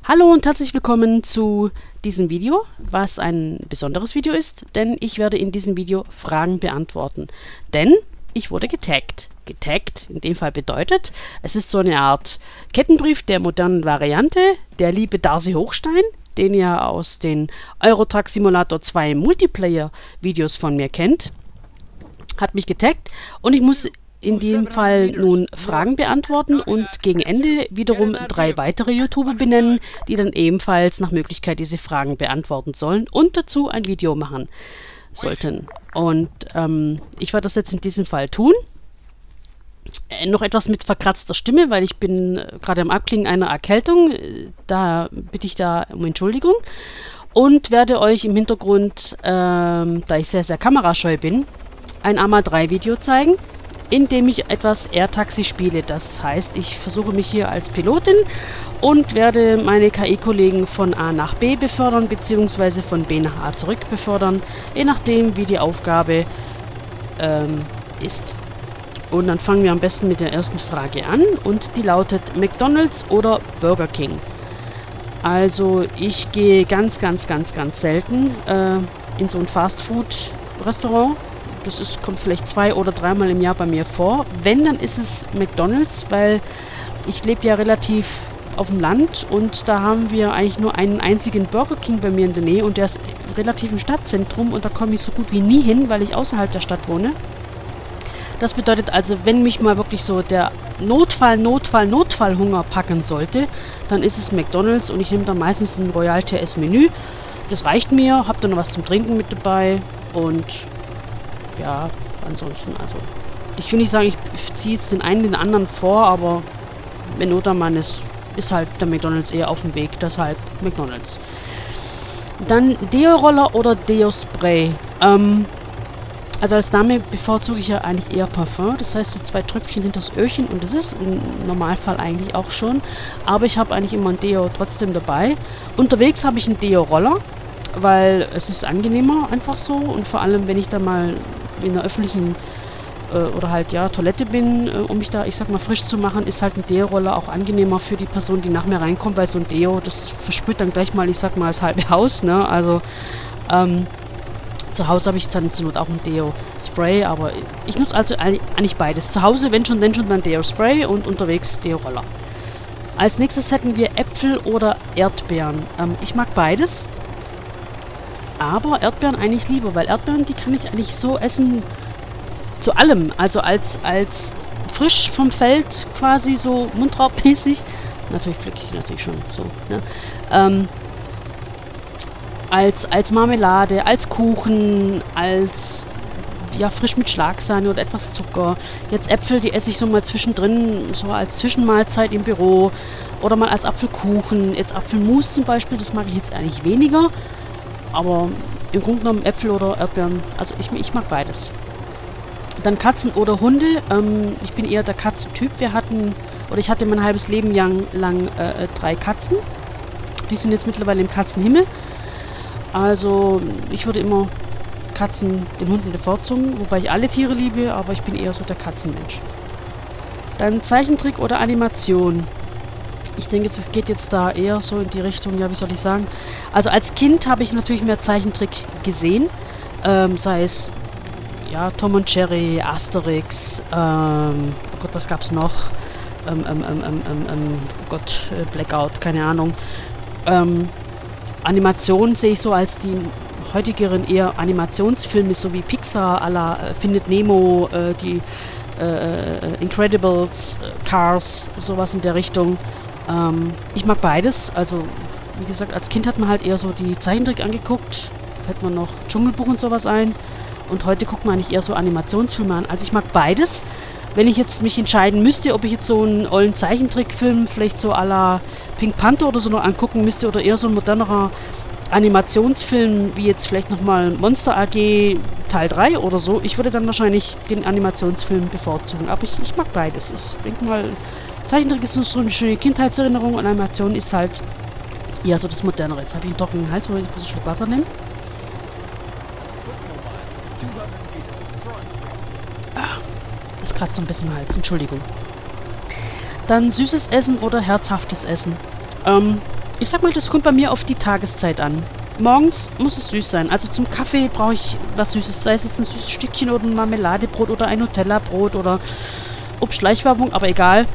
Hallo und herzlich willkommen zu diesem Video, was ein besonderes Video ist, denn ich werde in diesem Video Fragen beantworten. Denn ich wurde getaggt. Getaggt in dem Fall bedeutet, es ist so eine Art Kettenbrief der modernen Variante. Der liebe Darcy Hochstein, den ihr aus den Euro Truck Simulator 2 Multiplayer Videos von mir kennt, hat mich getaggt und ich muss in diesem Fall nun Fragen beantworten und gegen Ende wiederum 3 weitere YouTuber benennen, die dann ebenfalls nach Möglichkeit diese Fragen beantworten sollen und dazu ein Video machen sollten. Und ich werde das jetzt in diesem Fall tun. Noch etwas mit verkratzter Stimme, weil ich bin gerade am Abklingen einer Erkältung. Da bitte ich da um Entschuldigung. Und werde euch im Hintergrund, da ich sehr, sehr kamerascheu bin, ein A3-Video zeigen, in dem ich etwas Air-Taxi spiele. Das heißt, ich versuche mich hier als Pilotin und werde meine KI-Kollegen von A nach B befördern, beziehungsweise von B nach A zurück befördern, je nachdem, wie die Aufgabe ist. Und dann fangen wir am besten mit der ersten Frage an und die lautet McDonald's oder Burger King. Also ich gehe ganz selten in so ein Fast-Food-Restaurant. Das kommt vielleicht 2 oder 3 Mal im Jahr bei mir vor. Wenn, dann ist es McDonald's, weil ich lebe ja relativ auf dem Land und da haben wir eigentlich nur einen einzigen Burger King bei mir in der Nähe und der ist relativ im Stadtzentrum und da komme ich so gut wie nie hin, weil ich außerhalb der Stadt wohne. Das bedeutet also, wenn mich mal wirklich so der Notfallhunger packen sollte, dann ist es McDonald's und ich nehme dann meistens ein Royal TS Menü. Das reicht mir, habe dann noch was zum Trinken mit dabei und ja, ansonsten, also ich will nicht sagen, ich ziehe jetzt den einen den anderen vor, aber wenn Not am Mann ist halt der McDonald's eher auf dem Weg, deshalb McDonald's. Dann Deo-Roller oder Deo-Spray. Also als Dame bevorzuge ich ja eigentlich eher Parfum, das heißt so 2 Tröpfchen hinters Öhrchen und das ist im Normalfall eigentlich auch schon, aber ich habe eigentlich immer ein Deo trotzdem dabei. Unterwegs habe ich einen Deo-Roller, weil es ist angenehmer einfach so und vor allem, wenn ich da mal in einer öffentlichen oder halt ja Toilette bin, um mich da, ich sag mal, frisch zu machen, ist halt ein Deo-Roller auch angenehmer für die Person, die nach mir reinkommt, weil so ein Deo, das versprüht dann gleich mal, ich sag mal, das halbe Haus, ne, also zu Hause habe ich dann zur Not auch ein Deo-Spray, aber ich nutze also eigentlich beides. Zu Hause, wenn schon dann Deo-Spray und unterwegs Deo-Roller. Als nächstes hätten wir Äpfel oder Erdbeeren. Ich mag beides, aber Erdbeeren eigentlich lieber, weil Erdbeeren, die kann ich eigentlich so essen, zu allem. Also als frisch vom Feld quasi so mundraubmäßig. Natürlich pflücke ich natürlich schon so, ne? Als Marmelade, als Kuchen, als ja frisch mit Schlagsahne oder etwas Zucker. Jetzt Äpfel, die esse ich so mal zwischendrin, so als Zwischenmahlzeit im Büro oder mal als Apfelkuchen. Jetzt Apfelmus zum Beispiel, das mag ich jetzt eigentlich weniger, aber im Grunde genommen Äpfel oder Erdbeeren, also ich mag beides. Dann Katzen oder Hunde. Ich bin eher der Katzentyp. Ich hatte mein halbes Leben lang 3 Katzen. Die sind jetzt mittlerweile im Katzenhimmel. Also, ich würde immer Katzen den Hunden bevorzugen, wobei ich alle Tiere liebe, aber ich bin eher so der Katzenmensch. Dann Zeichentrick oder Animation. Ich denke, es geht jetzt da eher so in die Richtung, ja, wie soll ich sagen? Also als Kind habe ich natürlich mehr Zeichentrick gesehen, sei es, ja, Tom und Jerry, Asterix, oh Gott, was gab's noch? Oh Gott, Blackout, keine Ahnung. Animation sehe ich so als die heutigeren eher Animationsfilme, so wie Pixar à la Findet Nemo, die Incredibles, Cars, sowas in der Richtung. Ich mag beides, also wie gesagt, als Kind hat man halt eher so die Zeichentrick angeguckt, fällt man noch Dschungelbuch und sowas ein und heute guckt man eigentlich eher so Animationsfilme an. Also ich mag beides. Wenn ich jetzt mich entscheiden müsste, ob ich jetzt so einen ollen Zeichentrickfilm vielleicht so à la Pink Panther oder so noch angucken müsste oder eher so ein modernerer Animationsfilm wie jetzt vielleicht nochmal Monster AG Teil 3 oder so, ich würde dann wahrscheinlich den Animationsfilm bevorzugen. Aber ich mag beides. Ich denke mal, Zeichentrick ist so eine schöne Kindheitserinnerung und Animation ist halt eher so das Modernere. Jetzt habe ich einen trockenen Hals, wo ich ein Schluck Wasser nehmen. Das kratzt so ein bisschen im Hals, Entschuldigung. Dann süßes Essen oder herzhaftes Essen. Ich sag mal, das kommt bei mir auf die Tageszeit an. Morgens muss es süß sein. Also zum Kaffee brauche ich was Süßes. Sei es jetzt ein süßes Stückchen oder ein Marmeladebrot oder ein Nutella-Brot oder Schleichwerbung, aber egal.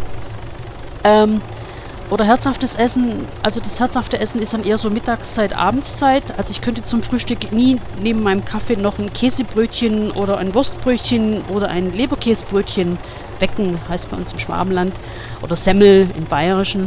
Oder herzhaftes Essen. Also das herzhafte Essen ist dann eher so Mittagszeit, Abendszeit. Also ich könnte zum Frühstück nie neben meinem Kaffee noch ein Käsebrötchen oder ein Wurstbrötchen oder ein Leberkäsebrötchen, Wecken heißt bei uns im Schwabenland, oder Semmel im Bayerischen,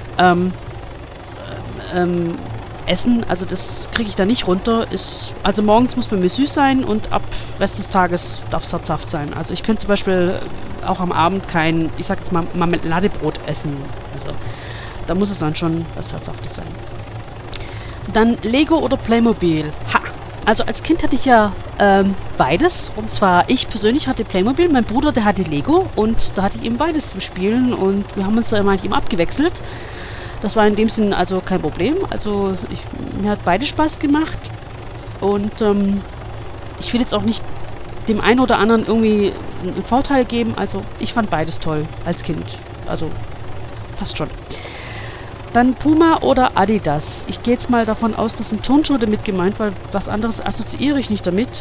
essen. Also das kriege ich da nicht runter. Also morgens muss bei mir süß sein und ab Rest des Tages darf es herzhaft sein. Also ich könnte zum Beispiel auch am Abend kein, ich sag jetzt mal, Marmeladebrot essen. Also da muss es dann schon was Herzhaftes sein. Dann Lego oder Playmobil. Ha! Also als Kind hatte ich ja beides. Und zwar, ich persönlich hatte Playmobil, mein Bruder, der hatte Lego. Und da hatte ich eben beides zum Spielen. Und wir haben uns da immer abgewechselt. Das war in dem Sinn also kein Problem. Also mir hat beides Spaß gemacht. Und ich will jetzt auch nicht dem einen oder anderen irgendwie einen Vorteil geben. Also ich fand beides toll als Kind. Also passt schon. Dann Puma oder Adidas. Ich gehe jetzt mal davon aus, dass ein Turnschuh damit gemeint, weil was anderes assoziiere ich nicht damit.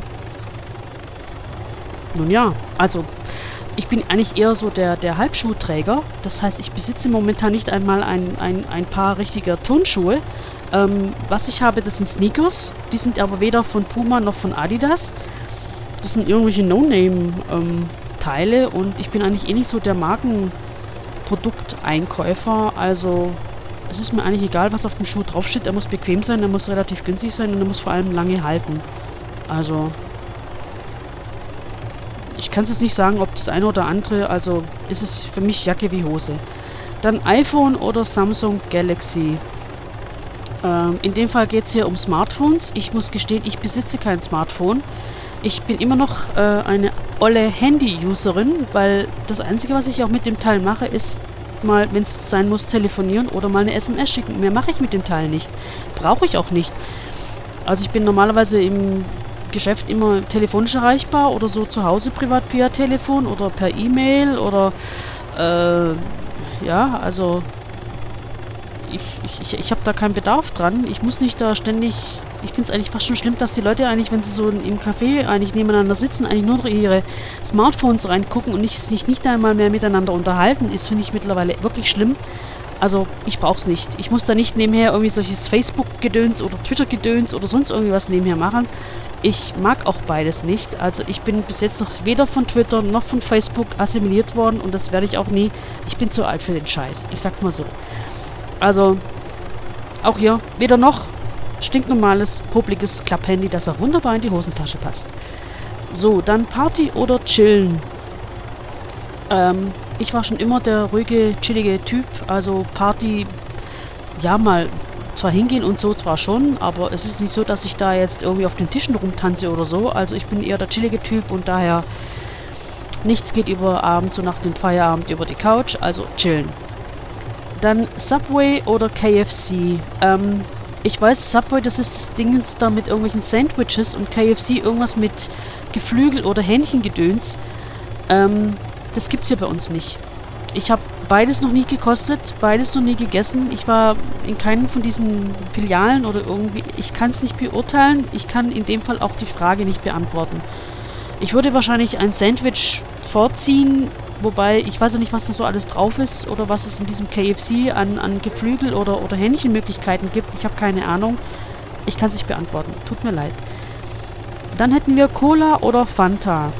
Nun ja, also ich bin eigentlich eher so der Halbschuhträger. Das heißt, ich besitze momentan nicht einmal ein paar richtiger Turnschuhe. Was ich habe, das sind Sneakers. Die sind aber weder von Puma noch von Adidas. Das sind irgendwelche No-Name-Teile und ich bin eigentlich eh nicht so der Markenprodukteinkäufer. Also es ist mir eigentlich egal, was auf dem Schuh draufsteht. Er muss bequem sein, er muss relativ günstig sein und er muss vor allem lange halten. Also ich kann es jetzt nicht sagen, ob das eine oder andere, also ist es für mich Jacke wie Hose. Dann iPhone oder Samsung Galaxy. In dem Fall geht es hier um Smartphones. Ich muss gestehen, ich besitze kein Smartphone. Ich bin immer noch eine olle Handy-Userin, weil das Einzige, was ich auch mit dem Teil mache, ist mal, wenn es sein muss, telefonieren oder mal eine SMS schicken. Mehr mache ich mit dem Teil nicht. Brauche ich auch nicht. Also ich bin normalerweise im Geschäft immer telefonisch erreichbar oder so zu Hause privat via Telefon oder per E-Mail oder ja, also ich habe da keinen Bedarf dran. Ich muss nicht da ständig. Ich finde es eigentlich fast schon schlimm, dass die Leute eigentlich, wenn sie so im Café eigentlich nebeneinander sitzen, eigentlich nur noch ihre Smartphones reingucken und sich nicht einmal mehr miteinander unterhalten. Ist, finde ich, mittlerweile wirklich schlimm. Also, ich brauche es nicht. Ich muss da nicht nebenher irgendwie solches Facebook-Gedöns oder Twitter-Gedöns oder sonst irgendwas nebenher machen. Ich mag auch beides nicht. Also, ich bin bis jetzt noch weder von Twitter noch von Facebook assimiliert worden und das werde ich auch nie. Ich bin zu alt für den Scheiß. Ich sag's mal so. Also, auch hier, weder noch. Stinknormales, popliges Klapphandy, das auch wunderbar in die Hosentasche passt. So, dann Party oder Chillen. Ich war schon immer der ruhige, chillige Typ. Also Party, ja mal zwar hingehen und so zwar schon, aber es ist nicht so, dass ich da jetzt irgendwie auf den Tischen rumtanze oder so. Also ich bin eher der chillige Typ und daher nichts geht über abends so nach dem Feierabend über die Couch. Also chillen. Dann Subway oder KFC. Ich weiß, Subway, das ist das Ding da mit irgendwelchen Sandwiches und KFC irgendwas mit Geflügel oder Hähnchengedöns. Das gibt's hier bei uns nicht. Ich habe beides noch nie gekostet, beides noch nie gegessen. Ich war in keinem von diesen Filialen oder irgendwie. Ich kann es nicht beurteilen. Ich kann in dem Fall auch die Frage nicht beantworten. Ich würde wahrscheinlich ein Sandwich vorziehen, wobei ich weiß ja nicht, was da so alles drauf ist oder was es in diesem KFC an Geflügel oder Hähnchenmöglichkeiten gibt. Ich habe keine Ahnung. Ich kann es nicht beantworten. Tut mir leid. Dann hätten wir Cola oder Fanta.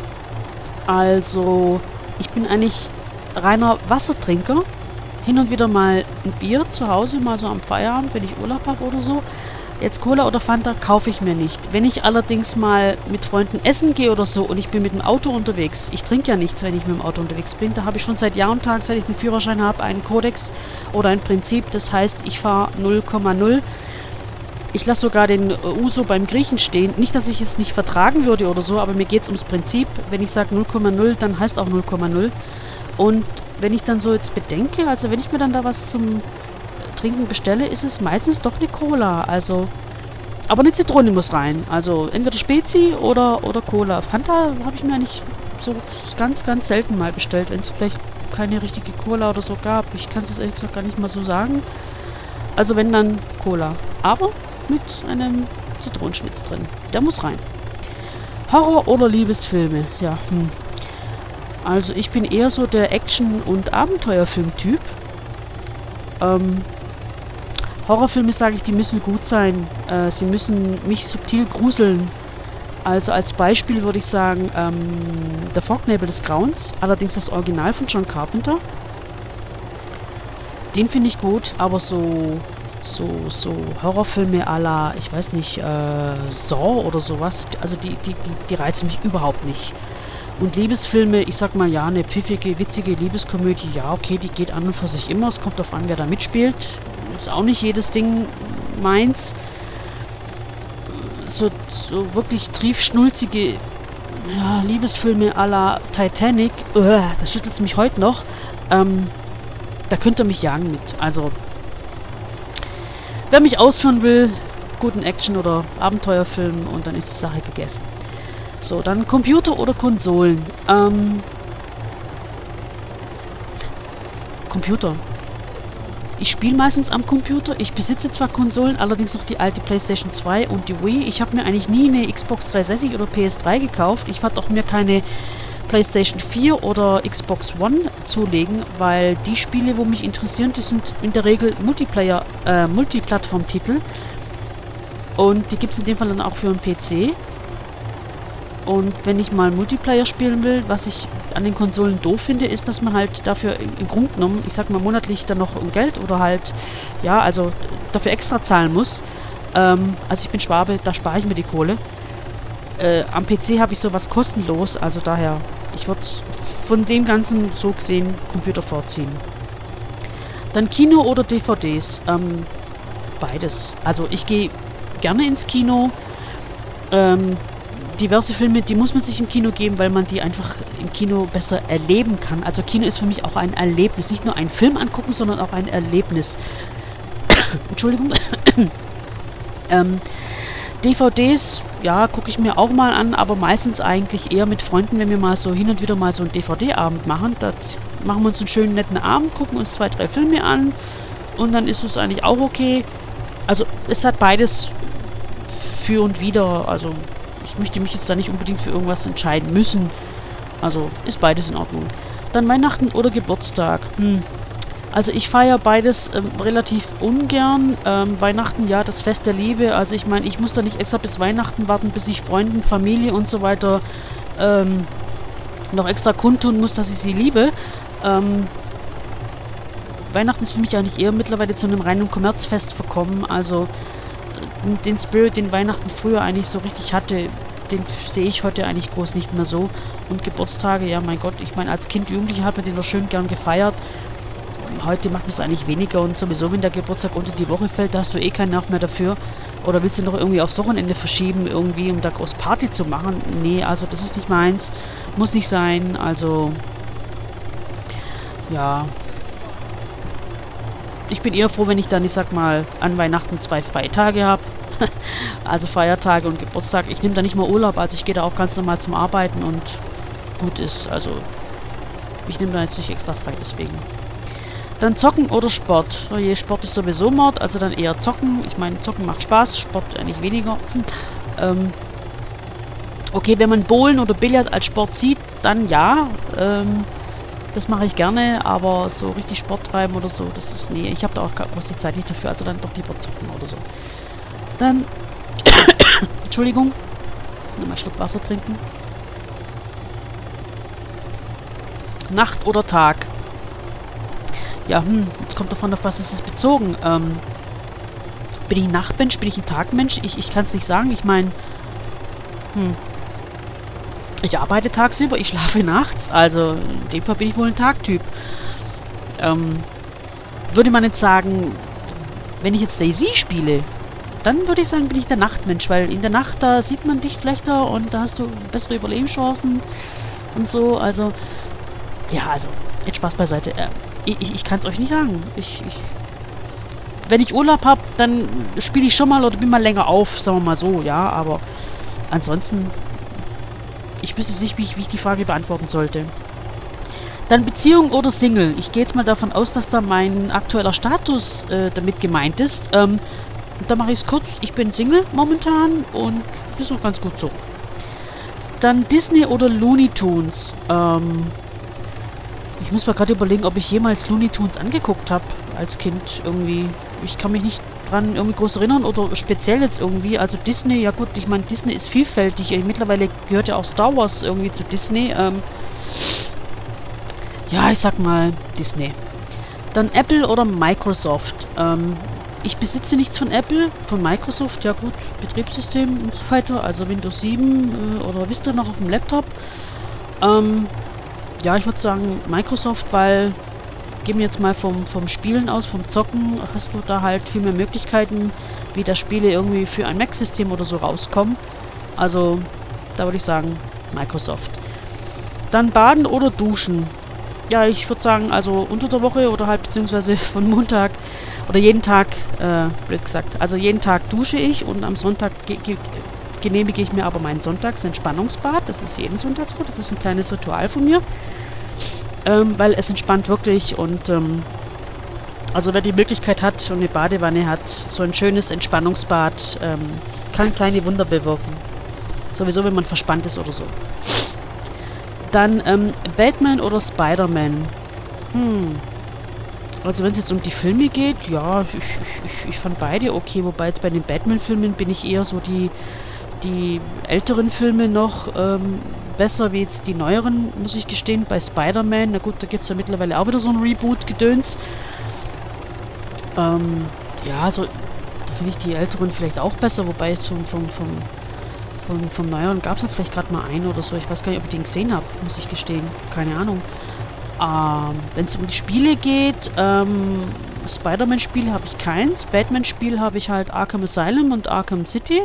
Also, ich bin eigentlich reiner Wassertrinker. Hin und wieder mal ein Bier zu Hause, mal so am Feierabend, wenn ich Urlaub habe oder so. Jetzt Cola oder Fanta kaufe ich mir nicht. Wenn ich allerdings mal mit Freunden essen gehe oder so und ich bin mit dem Auto unterwegs, ich trinke ja nichts, wenn ich mit dem Auto unterwegs bin, da habe ich schon seit Jahr und Tag, seit ich einen Führerschein habe, einen Kodex oder ein Prinzip, das heißt, ich fahre 0,0. Ich lasse sogar den Uso beim Griechen stehen. Nicht, dass ich es nicht vertragen würde oder so, aber mir geht es ums Prinzip. Wenn ich sage 0,0, dann heißt auch 0,0. Und wenn ich dann so jetzt bedenke, also wenn ich mir dann da was zum Trinken bestelle, ist es meistens doch eine Cola. Also, aber eine Zitrone muss rein. Also entweder Spezi oder Cola. Fanta habe ich mir eigentlich so ganz, ganz selten mal bestellt, wenn es vielleicht keine richtige Cola oder so gab. Ich kann es jetzt ehrlich gesagt gar nicht mal so sagen. Also wenn dann Cola. Aber mit einem Zitronenschnitz drin. Der muss rein. Horror- oder Liebesfilme? Ja, Also ich bin eher so der Action- und Abenteuerfilm-Typ. Horrorfilme, sage ich, die müssen gut sein. Sie müssen mich subtil gruseln. Also als Beispiel würde ich sagen, Der Fognebel des Grauens. Allerdings das Original von John Carpenter. Den finde ich gut, aber so Horrorfilme à la, ich weiß nicht, Saw oder sowas, also die reizen mich überhaupt nicht. Und Liebesfilme, ich sag mal, ja, eine pfiffige, witzige Liebeskomödie, ja, okay, die geht an und für sich immer. Es kommt darauf an, wer da mitspielt. Ist auch nicht jedes Ding meins. So wirklich triefschnulzige, ja, Liebesfilme à la Titanic, das schüttelt mich heute noch. Da könnt ihr mich jagen mit. Also, wer mich ausführen will, guten Action- oder Abenteuerfilm und dann ist die Sache gegessen. So, dann Computer oder Konsolen. Computer. Ich spiele meistens am Computer. Ich besitze zwar Konsolen, allerdings noch die alte PlayStation 2 und die Wii. Ich habe mir eigentlich nie eine Xbox 360 oder PS3 gekauft. Ich werde auch mir keine PlayStation 4 oder Xbox One zulegen, weil die Spiele, wo mich interessieren, die sind in der Regel Multiplattform-Titel. Und die gibt es in dem Fall dann auch für einen PC. Und wenn ich mal Multiplayer spielen will, was ich an den Konsolen doof finde, ist, dass man halt dafür im Grunde genommen, ich sag mal monatlich dann noch Geld oder halt, ja, also dafür extra zahlen muss. Also ich bin Schwabe, da spare ich mir die Kohle. Am PC habe ich sowas kostenlos, also daher, ich würde von dem Ganzen so gesehen Computer vorziehen. Dann Kino oder DVDs? Beides. Also ich gehe gerne ins Kino. Diverse Filme, die muss man sich im Kino geben, weil man die einfach im Kino besser erleben kann. Also Kino ist für mich auch ein Erlebnis. Nicht nur einen Film angucken, sondern auch ein Erlebnis. Entschuldigung. DVDs, ja, gucke ich mir auch mal an, aber meistens eigentlich eher mit Freunden, wenn wir mal so hin und wieder mal so einen DVD-Abend machen. Da machen wir uns einen schönen, netten Abend, gucken uns 2, 3 Filme an und dann ist es eigentlich auch okay. Also es hat beides für und wider, also ich möchte mich jetzt da nicht unbedingt für irgendwas entscheiden müssen. Also ist beides in Ordnung. Dann Weihnachten oder Geburtstag. Also ich feiere beides relativ ungern. Weihnachten, ja, das Fest der Liebe. Also ich meine, ich muss da nicht extra bis Weihnachten warten, bis ich Freunden, Familie und so weiter noch extra kundtun muss, dass ich sie liebe. Weihnachten ist für mich eigentlich eher mittlerweile zu einem reinen Kommerzfest verkommen. Also den Spirit, den Weihnachten früher eigentlich so richtig hatte, den sehe ich heute eigentlich groß nicht mehr so. Und Geburtstage, ja mein Gott, ich meine, als Kind, Jugendliche hat man den noch schön gern gefeiert. Heute macht man es eigentlich weniger und sowieso, wenn der Geburtstag unter die Woche fällt, da hast du eh keinen Nerv mehr dafür. Oder willst du noch irgendwie aufs Wochenende verschieben, irgendwie, um da groß Party zu machen? Nee, also das ist nicht meins. Muss nicht sein, also ja. Ich bin eher froh, wenn ich dann, ich sag mal, an Weihnachten 2 Freitage habe. Also Feiertage und Geburtstag. Ich nehme da nicht mal Urlaub, also ich gehe da auch ganz normal zum Arbeiten und gut ist. Also ich nehme da jetzt nicht extra frei, deswegen. Dann Zocken oder Sport. Oh je, Sport ist sowieso Mord, also dann eher Zocken. Ich meine, Zocken macht Spaß, Sport eigentlich weniger. Okay, wenn man Bowlen oder Billard als Sport sieht, dann ja. Das mache ich gerne, aber so richtig Sport treiben oder so, das ist, nee, ich habe da auch groß die Zeit nicht dafür, also dann doch lieber zocken oder so. Dann, Entschuldigung, nochmal einen Schluck Wasser trinken. Nacht oder Tag? Ja, jetzt kommt davon, auf was ist es bezogen. Bin ich ein Nachtmensch, bin ich ein Tagmensch? Ich kann es nicht sagen, ich meine, ich arbeite tagsüber, ich schlafe nachts, also in dem Fall bin ich wohl ein Tagtyp. Würde man jetzt sagen, wenn ich jetzt Daisy spiele, dann würde ich sagen, bin ich der Nachtmensch, weil in der Nacht, da sieht man dich schlechter und da hast du bessere Überlebenschancen und so, also, ja, also, jetzt Spaß beiseite. Ich kann es euch nicht sagen. Wenn ich Urlaub habe, dann spiele ich schon mal oder bin mal länger auf, sagen wir mal so, ja, aber ansonsten, ich wüsste nicht, wie ich die Frage beantworten sollte. Dann Beziehung oder Single. Ich gehe jetzt mal davon aus, dass da mein aktueller Status damit gemeint ist. Und da mache ich es kurz. Ich bin Single momentan und das ist auch ganz gut so. Dann Disney oder Looney Tunes. Ich muss mal gerade überlegen, ob ich jemals Looney Tunes angeguckt habe als Kind irgendwie. Ich kann mich nicht dran irgendwie groß erinnern oder speziell jetzt irgendwie. Also Disney, ja gut, ich meine, Disney ist vielfältig. Mittlerweile gehört ja auch Star Wars irgendwie zu Disney. Ja, ich sag mal Disney. Dann Apple oder Microsoft. Ich besitze nichts von Apple, von Microsoft, ja gut, Betriebssystem und so weiter, also Windows 7 oder Vista noch auf dem Laptop. Ja, ich würde sagen Microsoft, weil, gehen wir jetzt mal vom Spielen aus, vom Zocken, hast du da halt viel mehr Möglichkeiten, wie da Spiele irgendwie für ein Mac-System oder so rauskommen. Also, da würde ich sagen Microsoft. Dann Baden oder Duschen. Ja, ich würde sagen, also unter der Woche oder halt beziehungsweise von Montag oder jeden Tag, blöd gesagt, also jeden Tag dusche ich und am Sonntag genehmige ich mir aber meinen Sonntagsentspannungsbad. Das ist jeden Sonntag so, das ist ein kleines Ritual von mir, weil es entspannt wirklich und also wer die Möglichkeit hat und eine Badewanne hat, so ein schönes Entspannungsbad kann kleine Wunder bewirken. Sowieso, wenn man verspannt ist oder so. Dann Batman oder Spider-Man. Also wenn es jetzt um die Filme geht, ja, ich fand beide okay. Wobei jetzt bei den Batman-Filmen bin ich eher so die älteren Filme noch besser wie jetzt die neueren, muss ich gestehen. Bei Spider-Man, na gut, da gibt es ja mittlerweile auch wieder so ein Reboot-Gedöns. Ja, also da finde ich die älteren vielleicht auch besser, wobei vom Neueren gab es jetzt vielleicht gerade mal einen oder so. Ich weiß gar nicht, ob ich den gesehen habe, muss ich gestehen. Keine Ahnung. Wenn es um die Spiele geht, Spider-Man-Spiel habe ich keins. Batman-Spiel habe ich halt Arkham Asylum und Arkham City.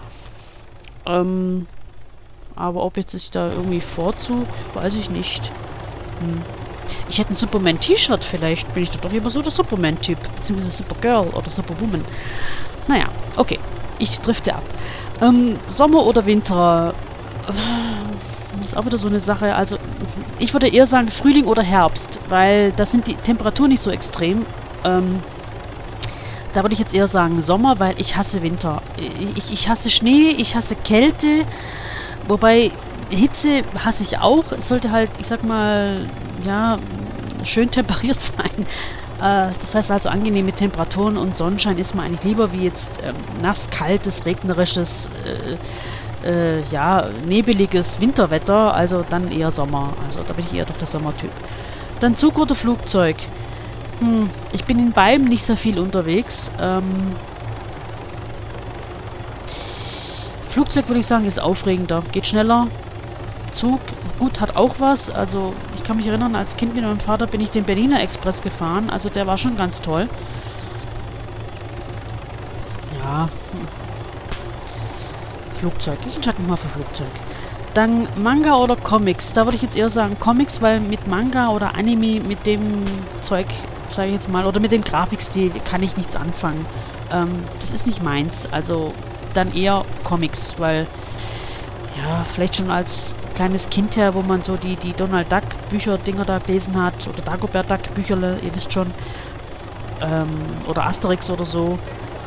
Aber ob jetzt ich da irgendwie vorzug, weiß ich nicht. Ich hätte ein Superman-T-Shirt, vielleicht bin ich doch immer so der Superman-Typ, beziehungsweise Supergirl oder Superwoman. Naja, okay. Ich drifte ab. Sommer oder Winter? Das ist auch wieder so eine Sache. Also, ich würde eher sagen Frühling oder Herbst, weil da sind die Temperaturen nicht so extrem. Da würde ich jetzt eher sagen Sommer, weil ich hasse Winter. Ich hasse Schnee, ich hasse Kälte, wobei Hitze hasse ich auch. Es sollte halt, ich sag mal, ja, schön temperiert sein. Das heißt also angenehme Temperaturen und Sonnenschein ist mir eigentlich lieber wie jetzt nass, kaltes, regnerisches, ja, nebeliges Winterwetter. Also dann eher Sommer. Also da bin ich eher doch der Sommertyp. Dann Zug oder Flugzeug? Ich bin in beiden nicht so viel unterwegs. Flugzeug würde ich sagen ist aufregender, geht schneller. Zug, gut, hat auch was. Also ich kann mich erinnern, als Kind mit meinem Vater bin ich den Berliner Express gefahren. Also der war schon ganz toll. Ja. Flugzeug. Ich entscheide mich mal für Flugzeug. Dann Manga oder Comics. Da würde ich jetzt eher sagen Comics, weil mit Manga oder Anime, mit dem Zeug, sage ich jetzt mal, oder mit dem Grafikstil kann ich nichts anfangen. Das ist nicht meins. Also dann eher Comics, weil ja, vielleicht schon als kleines Kind her, wo man so die Donald Duck Bücher-Dinger da gelesen hat, oder Dagobert Duck Bücherle, ihr wisst schon, oder Asterix oder so,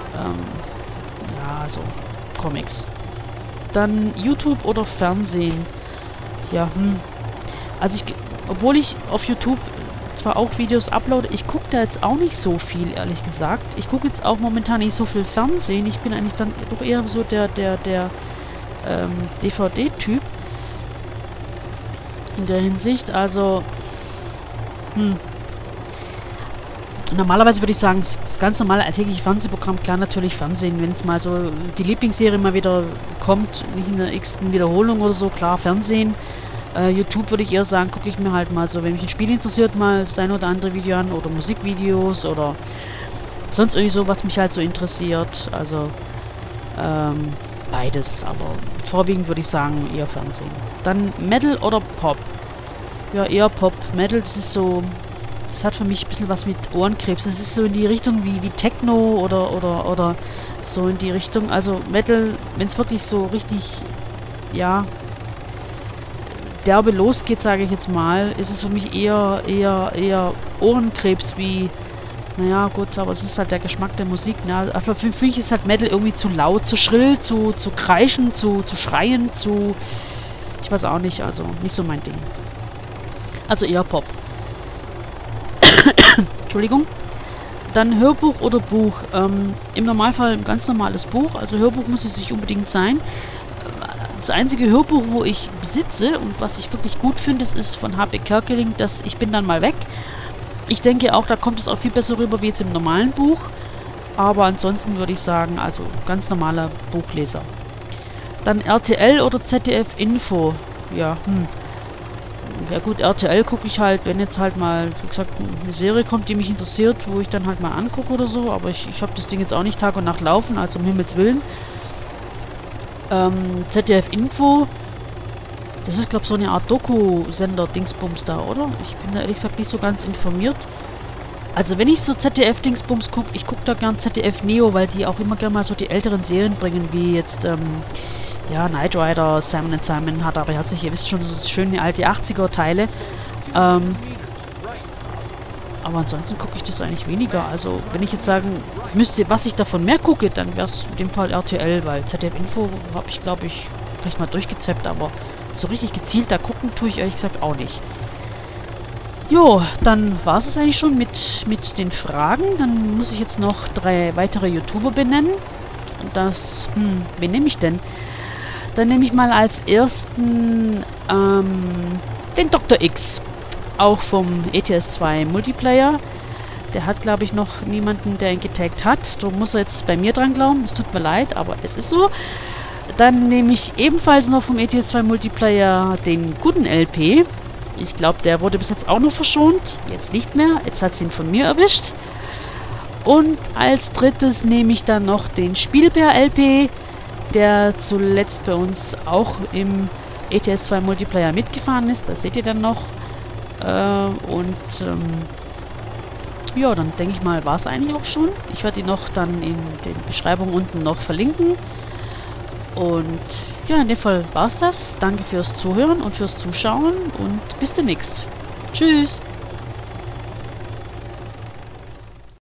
ja, also Comics. Dann YouTube oder Fernsehen, ja, also obwohl ich auf YouTube zwar auch Videos uploade, ich gucke da jetzt auch nicht so viel, ehrlich gesagt. Ich gucke jetzt auch momentan nicht so viel Fernsehen, ich bin eigentlich dann doch eher so der DVD-Typ in der Hinsicht, also normalerweise würde ich sagen, das ganz normale alltägliche Fernsehprogramm, klar natürlich Fernsehen, wenn es mal so die Lieblingsserie mal wieder kommt, nicht in der x-ten Wiederholung oder so, klar Fernsehen. YouTube würde ich eher sagen, gucke ich mir halt mal so, wenn mich ein Spiel interessiert, mal das ein oder andere Video an oder Musikvideos oder sonst irgendwie so, was mich halt so interessiert, also beides, aber vorwiegend würde ich sagen eher Fernsehen. Dann Metal oder Pop? Ja, eher Pop. Metal, das ist so, das hat für mich ein bisschen was mit Ohrenkrebs. Das ist so in die Richtung wie Techno oder so in die Richtung. Also Metal, wenn es wirklich so richtig, ja, derbe losgeht, sage ich jetzt mal, ist es für mich eher Ohrenkrebs wie, naja gut, aber es ist halt der Geschmack der Musik. Ne? Aber für mich ist halt Metal irgendwie zu laut, zu schrill, zu kreischen, zu schreien, ich weiß auch nicht, also nicht so mein Ding. Also eher Pop. Entschuldigung. Dann Hörbuch oder Buch. Im Normalfall ein ganz normales Buch, also Hörbuch muss es nicht unbedingt sein. Das einzige Hörbuch, wo ich besitze und was ich wirklich gut finde, das ist von H.P. Kerkeling, das Ich bin dann mal weg. Ich denke auch, da kommt es auch viel besser rüber wie jetzt im normalen Buch. Aber ansonsten würde ich sagen, also ganz normaler Buchleser. Dann RTL oder ZDF Info. Ja, ja gut, RTL gucke ich halt, wenn jetzt halt mal, wie gesagt, eine Serie kommt, die mich interessiert, wo ich dann halt mal angucke oder so. Aber ich habe das Ding jetzt auch nicht Tag und Nacht laufen, also um Himmels Willen. ZDF Info, das ist glaube ich so eine Art Doku-Sender-Dingsbums da, oder? Ich bin da ehrlich gesagt nicht so ganz informiert. Also wenn ich so ZDF-Dingsbums gucke, ich gucke da gern ZDF Neo, weil die auch immer gerne mal so die älteren Serien bringen, wie jetzt, ja, Knight Rider, Simon & Simon hat aber herzlich, ihr wisst schon, so schöne alte 80er-Teile. Aber ansonsten gucke ich das eigentlich weniger. Also, wenn ich jetzt sagen müsste, was ich davon mehr gucke, dann wäre es in dem Fall RTL, weil ZDF Info habe ich, glaube ich, vielleicht mal durchgezappt, aber so richtig gezielt da gucken tue ich ehrlich gesagt auch nicht. Jo, dann war es eigentlich schon mit den Fragen. Dann muss ich jetzt noch 3 weitere YouTuber benennen. Das, wen nehme ich denn? Dann nehme ich mal als ersten den Dr. X. Auch vom ETS2 Multiplayer. Der hat, glaube ich, noch niemanden, der ihn getaggt hat. Darum muss er jetzt bei mir dran glauben. Es tut mir leid, aber es ist so. Dann nehme ich ebenfalls noch vom ETS2 Multiplayer den guten LP. Ich glaube, der wurde bis jetzt auch noch verschont. Jetzt nicht mehr. Jetzt hat es ihn von mir erwischt. Und als drittes nehme ich dann noch den Spielbär LP, der zuletzt bei uns auch im ETS2 Multiplayer mitgefahren ist. Das seht ihr dann noch. Ja, dann denke ich mal, war es eigentlich auch schon. Ich werde ihn noch dann in den Beschreibungen unten noch verlinken. Und ja, in dem Fall war es das. Danke fürs Zuhören und fürs Zuschauen und bis demnächst. Tschüss!